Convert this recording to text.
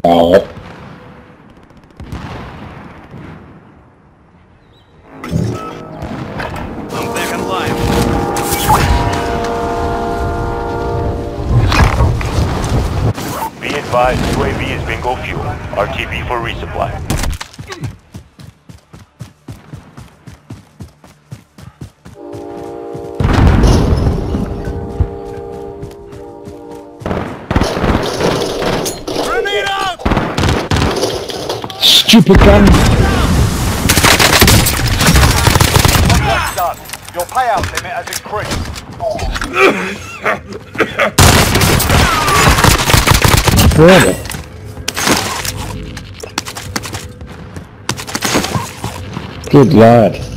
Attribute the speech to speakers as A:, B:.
A: Oh.
B: I'm back alive.
C: Be advised, UAV is bingo fuel. RTB for resupply.
B: Grenade out!
A: Stupid gun.
C: Contract's done. Your payout limit has increased.
A: Further. Good lad.